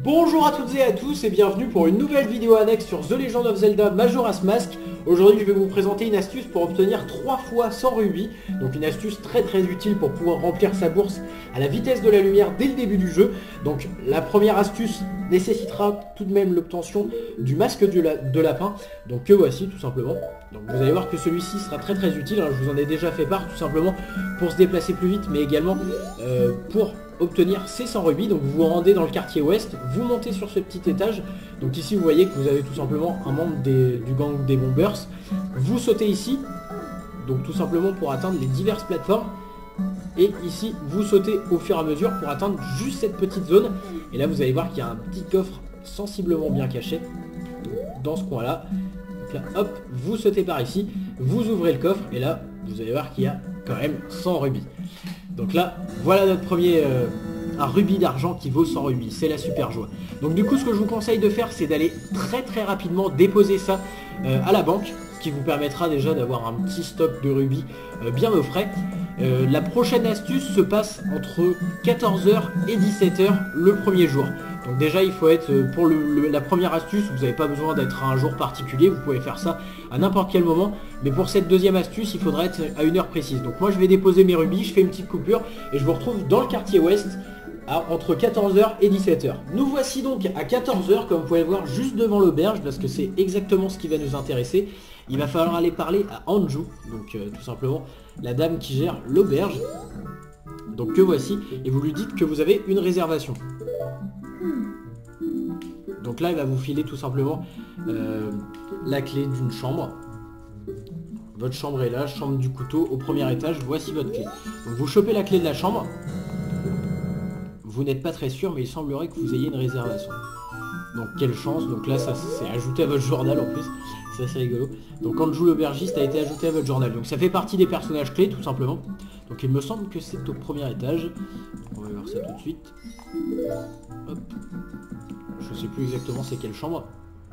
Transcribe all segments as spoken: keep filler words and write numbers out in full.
Bonjour à toutes et à tous et bienvenue pour une nouvelle vidéo annexe sur The Legend of Zelda Majora's Mask. Aujourd'hui je vais vous présenter une astuce pour obtenir trois fois cent rubis. Donc une astuce très très utile pour pouvoir remplir sa bourse à la vitesse de la lumière dès le début du jeu. Donc la première astuce nécessitera tout de même l'obtention du masque de, la, de lapin. Donc que voici tout simplement. Donc vous allez voir que celui-ci sera très très utile, hein. Je vous en ai déjà fait part tout simplement pour se déplacer plus vite, mais également euh, pour obtenir ces cent rubis. Donc vous vous rendez dans le quartier ouest, vous montez sur ce petit étage. Donc ici vous voyez que vous avez tout simplement un membre des, du gang des bombers. Vous sautez ici, donc tout simplement pour atteindre les diverses plateformes. Et ici vous sautez au fur et à mesure pour atteindre juste cette petite zone. Et là vous allez voir qu'il y a un petit coffre sensiblement bien caché dans ce coin là. Donc là hop, vous sautez par ici, vous ouvrez le coffre et là vous allez voir qu'il y a quand même cent rubis. Donc là, voilà notre premier euh, un rubis d'argent qui vaut cent rubis, c'est la super joie. Donc du coup ce que je vous conseille de faire, c'est d'aller très très rapidement déposer ça euh, à la banque, ce qui vous permettra déjà d'avoir un petit stock de rubis euh, bien au frais. Euh, la prochaine astuce se passe entre quatorze heures et dix-sept heures le premier jour. Donc déjà il faut être, pour le, le, la première astuce, vous n'avez pas besoin d'être à un jour particulier, vous pouvez faire ça à n'importe quel moment. Mais pour cette deuxième astuce, il faudra être à une heure précise. Donc moi je vais déposer mes rubis, je fais une petite coupure et je vous retrouve dans le quartier ouest à, entre quatorze heures et dix-sept heures. Nous voici donc à quatorze heures, comme vous pouvez le voir, juste devant l'auberge, parce que c'est exactement ce qui va nous intéresser. Il va falloir aller parler à Anju, donc euh, tout simplement la dame qui gère l'auberge. Donc que voici, et vous lui dites que vous avez une réservation. Donc là il va vous filer tout simplement euh, la clé d'une chambre. Votre chambre est là, chambre du couteau au premier étage, voici votre clé. Donc vous chopez la clé de la chambre. Vous n'êtes pas très sûr, mais il semblerait que vous ayez une réservation. Donc quelle chance, donc là ça c'est ajouté à votre journal en plus. C'est assez rigolo. Donc Anju l'aubergiste a été ajouté à votre journal. Donc ça fait partie des personnages clés tout simplement. Donc il me semble que c'est au premier étage. On va voir ça tout de suite. Hop. Je sais plus exactement c'est quelle chambre.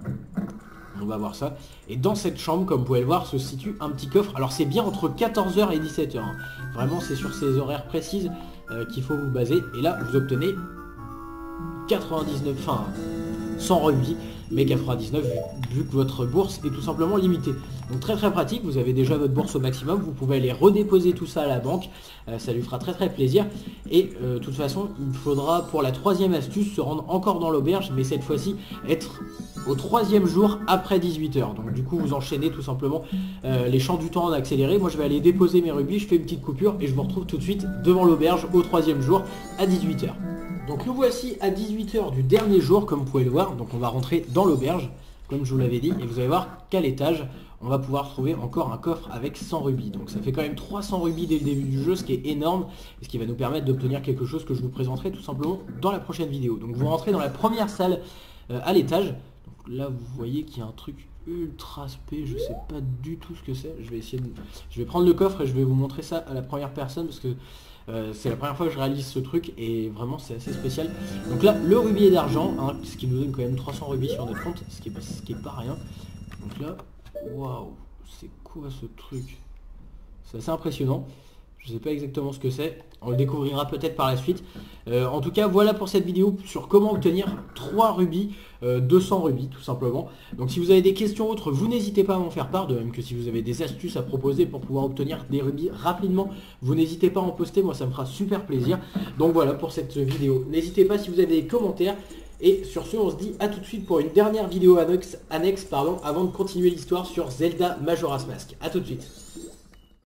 On va voir ça. Et dans cette chambre, comme vous pouvez le voir, se situe un petit coffre. Alors c'est bien entre quatorze heures et dix-sept heures. Hein. Vraiment c'est sur ces horaires précises euh, qu'il faut vous baser. Et là vous obtenez quatre-vingt-dix-neuf, enfin cent rubis, mais quatre-vingt-dix-neuf vu, vu que votre bourse est tout simplement limitée. Donc très très pratique, vous avez déjà votre bourse au maximum, vous pouvez aller redéposer tout ça à la banque, euh, ça lui fera très très plaisir. Et euh, de toute façon, il faudra pour la troisième astuce se rendre encore dans l'auberge, mais cette fois-ci être au troisième jour après dix-huit heures. Donc du coup vous enchaînez tout simplement euh, les champs du temps en accéléré. Moi je vais aller déposer mes rubis, je fais une petite coupure et je vous retrouve tout de suite devant l'auberge au troisième jour à dix-huit heures. Donc nous voici à dix-huit heures du dernier jour, comme vous pouvez le voir. Donc on va rentrer dans l'auberge, comme je vous l'avais dit, et vous allez voir qu'à l'étage, on va pouvoir trouver encore un coffre avec cent rubis. Donc ça fait quand même trois cents rubis dès le début du jeu, ce qui est énorme, et ce qui va nous permettre d'obtenir quelque chose que je vous présenterai tout simplement dans la prochaine vidéo. Donc vous rentrez dans la première salle euh, à l'étage. Donc là vous voyez qu'il y a un truc ultra spé, je sais pas du tout ce que c'est. Je vais essayer de... Je vais prendre le coffre et je vais vous montrer ça à la première personne, parce que Euh, c'est la première fois que je réalise ce truc et vraiment c'est assez spécial. Donc là le rubis d'argent, hein, ce qui nous donne quand même trois cents rubis sur notre compte, ce qui est, ce qui est pas rien. Donc là, waouh, c'est quoi ce truc? C'est assez impressionnant. Je sais pas exactement ce que c'est, on le découvrira peut-être par la suite. Euh, en tout cas voilà pour cette vidéo sur comment obtenir trois rubis, euh, deux cents rubis tout simplement. Donc si vous avez des questions autres, vous n'hésitez pas à m'en faire part, de même que si vous avez des astuces à proposer pour pouvoir obtenir des rubis rapidement, vous n'hésitez pas à en poster, moi ça me fera super plaisir. Donc voilà pour cette vidéo, n'hésitez pas si vous avez des commentaires. Et sur ce on se dit à tout de suite pour une dernière vidéo annexe, annexe pardon, avant de continuer l'histoire sur Zelda Majora's Mask. A tout de suite.